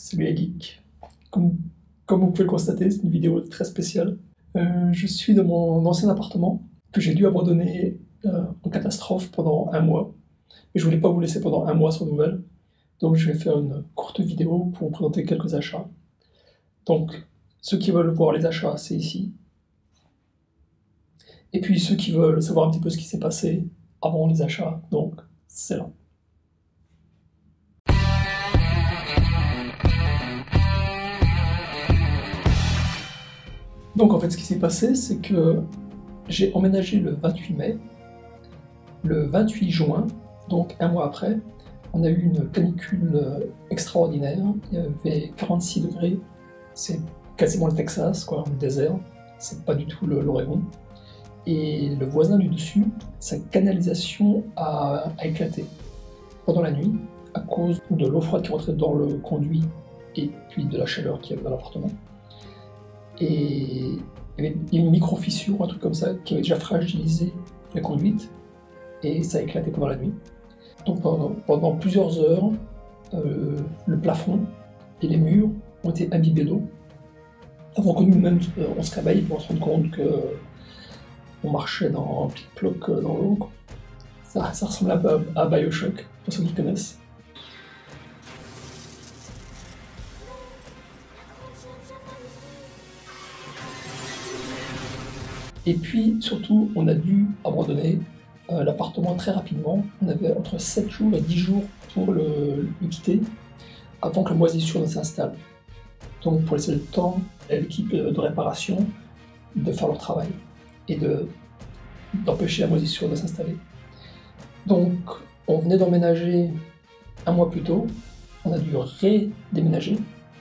Salut les geeks. Comme vous pouvez le constater, c'est une vidéo très spéciale. Je suis dans mon ancien appartement que j'ai dû abandonner en catastrophe pendant un mois. Et je voulais pas vous laisser pendant un mois sans nouvelles. Donc je vais faire une courte vidéo pour vous présenter quelques achats. Donc ceux qui veulent voir les achats, c'est ici. Et puis ceux qui veulent savoir un petit peu ce qui s'est passé avant les achats, donc c'est là. Donc en fait ce qui s'est passé, c'est que j'ai emménagé le 28 mai. Le 28 juin, donc un mois après, on a eu une canicule extraordinaire. Il y avait 46 degrés, c'est quasiment le Texas, quoi, le désert, c'est pas du tout l'Oregon. Et le voisin du dessus, sa canalisation a éclaté pendant la nuit à cause de l'eau froide qui rentrait dans le conduit et puis de la chaleur qu'il y avait dans l'appartement. Et il y avait une micro-fissure, un truc comme ça, qui avait déjà fragilisé la conduite, et ça a éclaté pendant la nuit. Donc pendant plusieurs heures, le plafond et les murs ont été imbibés d'eau, avant que nous-mêmes on se réveille pour se rendre compte qu'on marchait dans un petit ploc dans l'eau. Ça ressemble un peu à Bioshock, pour ceux qui connaissent. Et puis, surtout, on a dû abandonner l'appartement très rapidement. On avait entre 7 jours et 10 jours pour le quitter, avant que la moisissure ne s'installe. Donc, pour laisser le temps à l'équipe de réparation de faire leur travail et d'empêcher la moisissure de s'installer. Donc, on venait d'emménager un mois plus tôt. On a dû redéménager.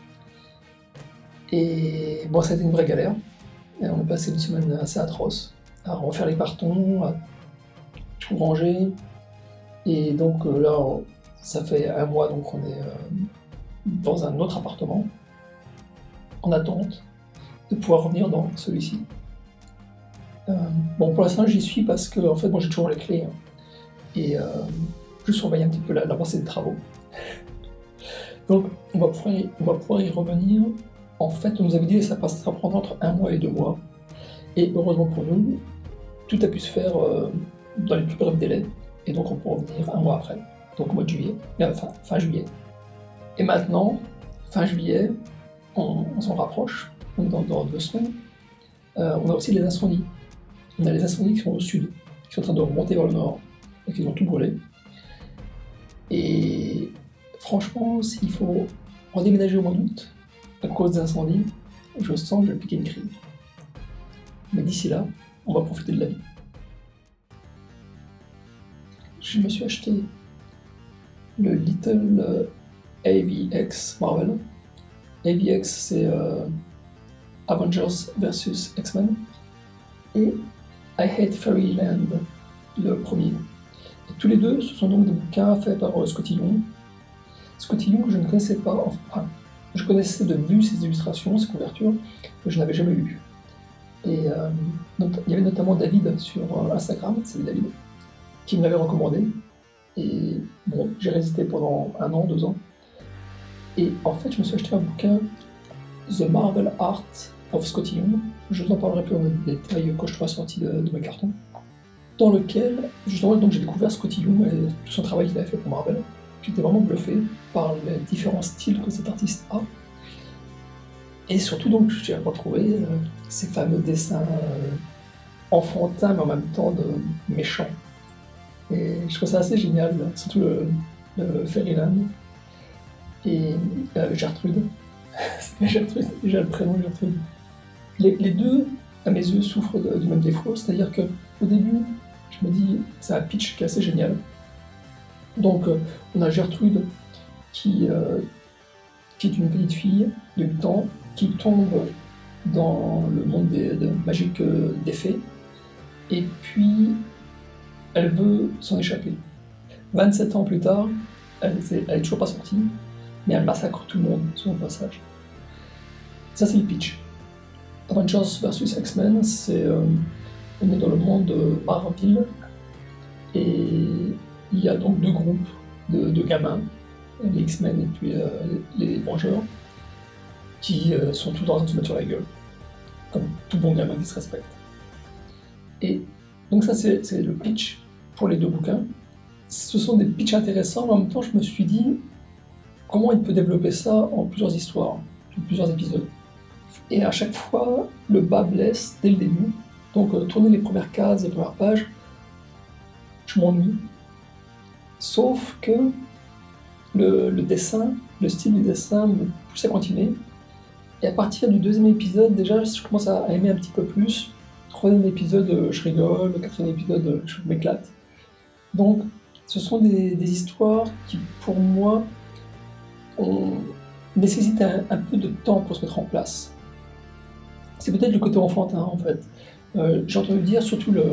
Et bon, ça a été une vraie galère. Et on a passé une semaine assez atroce à refaire les cartons, à tout ranger. Et donc là, ça fait un mois, donc on est dans un autre appartement, en attente de pouvoir revenir dans celui-ci. Bon, pour l'instant, j'y suis parce que en fait, moi j'ai toujours les clés. Et je surveille un petit peu l'avancée des travaux. Donc, on va pouvoir y revenir. En fait, on nous avait dit que ça prendra entre un mois et 2 mois. Et heureusement pour nous, tout a pu se faire dans les plus brefs délais. Et donc on pourra revenir un mois après, donc au mois de juillet, fin juillet. Et maintenant, fin juillet, on s'en rapproche, donc dans 2 semaines. On a aussi les incendies. On a les incendies qui sont au sud, qui sont en train de remonter vers le nord, et qui ont tout brûlé. Et franchement, s'il faut redéménager au mois d'août, à cause des incendies, je sens que je vais piquer une crise. Mais d'ici là, on va profiter de la vie. Je me suis acheté le Little AVX Marvel. AVX, c'est Avengers vs X-Men. Et I Hate Fairyland, le premier. Et tous les deux, ce sont donc des bouquins faits par Scotty Young. Scotty Young, je ne connaissais pas, enfin, je connaissais de vue ses illustrations, ses couvertures, que je n'avais jamais lues. Et il y avait notamment David sur Instagram, salut David, qui me l'avait recommandé. Et bon, j'ai résisté pendant 1 an, 2 ans. Et en fait, je me suis acheté un bouquin, The Marvel Art of Scotty Young. Je vous en parlerai plus en détail quand je serai sorti de mes cartons. Dans lequel, justement, j'ai découvert Scotty Young et tout son travail qu'il avait fait pour Marvel. J'étais vraiment bluffé par les différents styles que cet artiste a. Et surtout, donc, j'ai retrouvé ces fameux dessins enfantins, mais en même temps méchants. Et je trouve ça assez génial, surtout le Fairyland et Gertrude. Gertrude, déjà le prénom Gertrude. Les deux, à mes yeux, souffrent du même défaut, c'est-à-dire qu'au début, je me dis, c'est un pitch qui est assez génial. Donc, on a Gertrude qui est une petite fille de 8 ans qui tombe dans le monde magique des fées, et puis elle veut s'en échapper. 27 ans plus tard, elle est toujours pas sortie, mais elle massacre tout le monde sur son passage. Ça, c'est le pitch. Avengers vs X-Men, on est dans le monde de Marvel, et il y a donc 2 groupes de gamins les X-Men et puis les Vengeurs, qui sont tout le temps en train de se mettre sur la gueule, comme tout bon gamin qui se respecte. Et donc ça c'est le pitch pour les deux bouquins. Ce sont des pitchs intéressants, mais en même temps je me suis dit comment il peut développer ça en plusieurs histoires, en plusieurs épisodes. Et à chaque fois, le bas blesse dès le début. Donc tourner les premières cases, les premières pages, je m'ennuie. Sauf que le dessin, le style du dessin me pousse à continuer. Et à partir du deuxième épisode, déjà, je commence à aimer un petit peu plus. Troisième épisode, je rigole. Le quatrième épisode, je m'éclate. Donc, ce sont des histoires qui, pour moi, nécessitent un peu de temps pour se mettre en place. C'est peut-être le côté enfantin, en fait. J'ai entendu dire, surtout le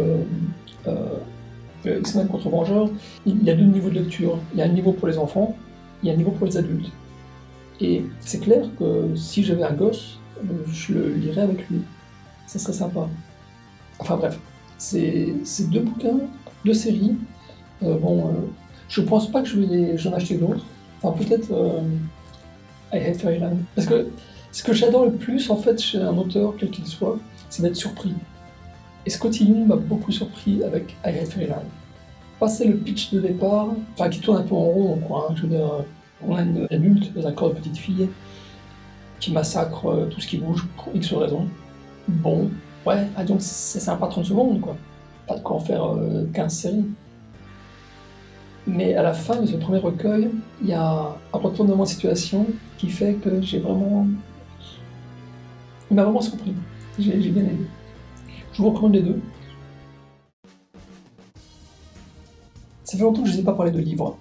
X-Men contre Vengeurs, il y a deux niveaux de lecture. Il y a un niveau pour les enfants, il y a un niveau pour les adultes. Et c'est clair que si j'avais un gosse, je le lirais avec lui. Ça serait sympa. Enfin bref, c'est deux bouquins, deux séries. Je pense pas que j'en acheter d'autres. Enfin peut-être I Hate Fairyland. Parce que ce que j'adore le plus en fait chez un auteur, quel qu'il soit, c'est d'être surpris. Et Scotty Young m'a beaucoup surpris avec I Hate Fairyland. Passer le pitch de départ, enfin qui tourne un peu en rond, quoi. Je veux dire, on a une adulte dans un corps de petite fille qui massacre tout ce qui bouge pour X raison. Bon, ouais, donc c'est sympa 30 secondes, quoi. Pas de quoi en faire 15 séries. Mais à la fin de ce premier recueil, il y a un retournement de situation qui fait que il m'a vraiment surpris. J'ai bien aimé. Je vous recommande les deux. Ça fait longtemps que je ne vous ai pas parlé de livres.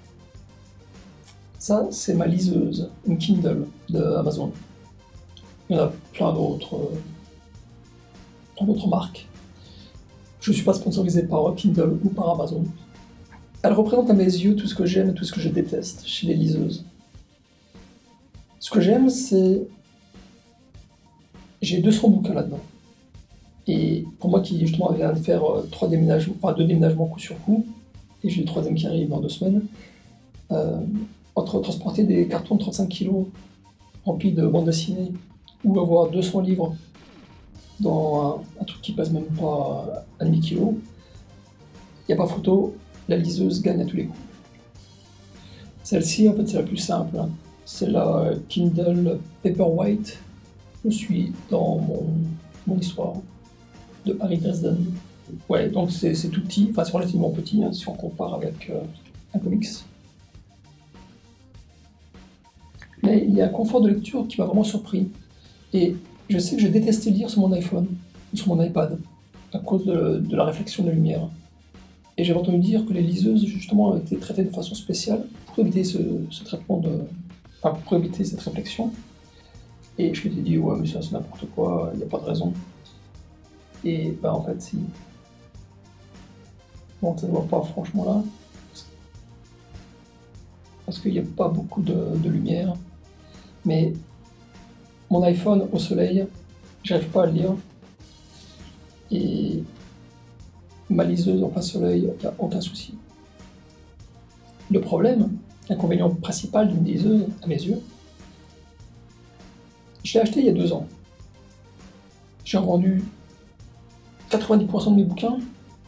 Ça, c'est ma liseuse, une Kindle de Amazon. Il y en a plein d'autres marques. Je ne suis pas sponsorisé par Kindle ou par Amazon. Elle représente à mes yeux tout ce que j'aime et tout ce que je déteste chez les liseuses. Ce que j'aime, c'est... J'ai 200 bouquins là-dedans. Et pour moi qui justement vient de faire 2 déménagements coup sur coup, et j'ai le troisième qui arrive dans 2 semaines, entre transporter des cartons de 35 kg remplis de bandes dessinées ou avoir 200 livres dans un truc qui pèse même pas 1,5 kg, il n'y a pas photo, la liseuse gagne à tous les coups. Celle-ci, en fait, c'est la plus simple. Hein. C'est la Kindle Paperwhite. Je suis dans mon histoire de Harry Dresden. Ouais, donc c'est tout petit, enfin c'est relativement petit hein, si on compare avec un comics. Mais il y a un confort de lecture qui m'a vraiment surpris. Et je sais que j'ai détesté lire sur mon iPhone ou sur mon iPad à cause de la réflexion de la lumière. Et j'ai entendu dire que les liseuses justement ont été traitées de façon spéciale pour éviter ce traitement pour éviter cette réflexion. Et je m'étais dit ouais mais ça c'est n'importe quoi, il n'y a pas de raison. Et bah en fait si. Bon, ça ne voit pas franchement là, parce qu'il n'y a pas beaucoup de lumière, mais mon iPhone au soleil, j'arrive pas à le lire, et ma liseuse en plein soleil, il n'y a aucun souci. Le problème, l'inconvénient principal d'une liseuse, à mes yeux, je l'ai acheté il y a 2 ans. J'ai vendu 90% de mes bouquins,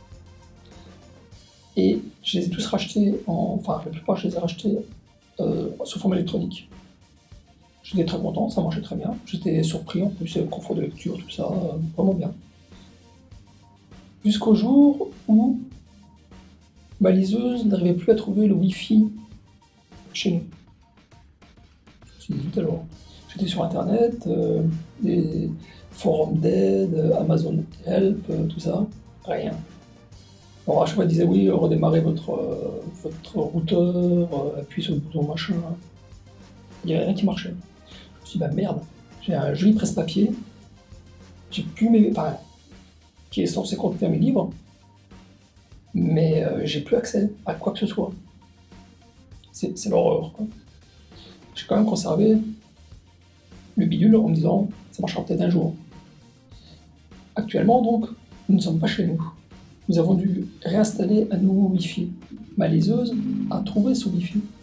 et je les ai tous rachetés, enfin la plupart je les ai rachetés sous forme électronique. J'étais très content, ça marchait très bien. J'étais surpris en plus, le confort de lecture, tout ça, vraiment bien. Jusqu'au jour où ma liseuse n'arrivait plus à trouver le Wi-Fi chez nous. Je me suis dit tout à l'heure. J'étais sur internet, des forums d'aide, Amazon Help, tout ça, rien. Alors à chaque fois, ils disaient oui, redémarrez votre routeur, appuyez sur le bouton machin. Il n'y avait rien qui marchait. Je me suis dit, bah merde, j'ai un joli presse-papier, j'ai plus qui est censé contenir mes livres, mais j'ai plus accès à quoi que ce soit. C'est l'horreur, quoi. J'ai quand même conservé le bidule en me disant, ça marchera peut-être un jour. Actuellement, donc, nous ne sommes pas chez nous. Nous avons dû réinstaller un nouveau Wi-Fi. Ma liseuse a trouvé ce Wi-Fi.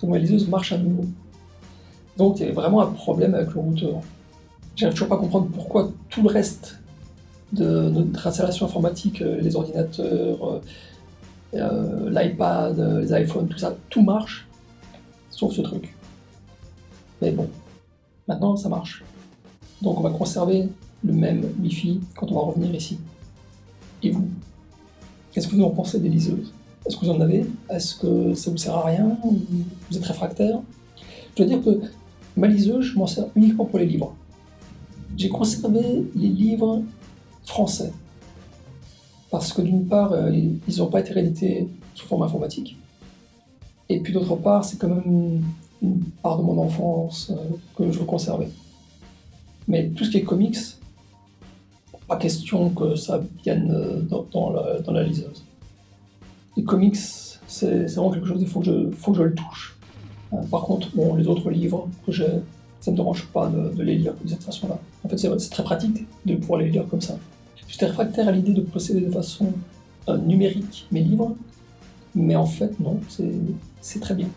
Donc ma liseuse marche à nouveau. Donc il y avait vraiment un problème avec le routeur. J'arrive toujours pas à comprendre pourquoi tout le reste de notre installation informatique, les ordinateurs, l'iPad, les iPhones, tout ça, tout marche, sauf ce truc. Mais bon, maintenant ça marche. Donc on va conserver le même Wi-Fi quand on va revenir ici. Et vous? Qu'est-ce que vous en pensez des liseuses? Est-ce que vous en avez? Est-ce que ça vous sert à rien? Vous êtes réfractaire? Je dois dire que ma liseuse, je m'en sers uniquement pour les livres. J'ai conservé les livres français. Parce que d'une part, ils n'ont pas été réédités sous forme informatique. Et puis d'autre part, c'est quand même une part de mon enfance que je veux conserver. Mais tout ce qui est comics, pas question que ça vienne dans la liseuse. Les comics, c'est vraiment quelque chose, il faut que je le touche. Par contre, bon, les autres livres que j'ai, ça ne me dérange pas de les lire de cette façon-là. En fait, c'est très pratique de pouvoir les lire comme ça. J'étais réfractaire à l'idée de posséder de façon numérique mes livres, mais en fait, non, c'est très bien.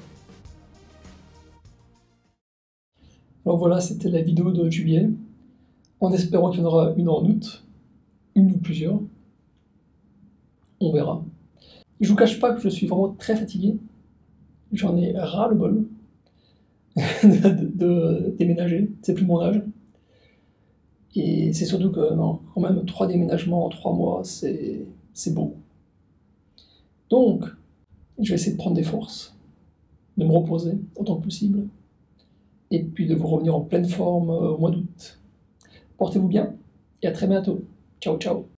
Alors voilà, c'était la vidéo de juillet, en espérant qu'il y en aura une en août, une ou plusieurs. On verra. Je vous cache pas que je suis vraiment très fatigué. J'en ai ras le bol de déménager, c'est plus mon âge. Et c'est surtout que, non, quand même, 3 déménagements en 3 mois, c'est beau. Donc, je vais essayer de prendre des forces, de me reposer autant que possible, et puis de vous revenir en pleine forme au mois d'août. Portez-vous bien, et à très bientôt. Ciao, ciao.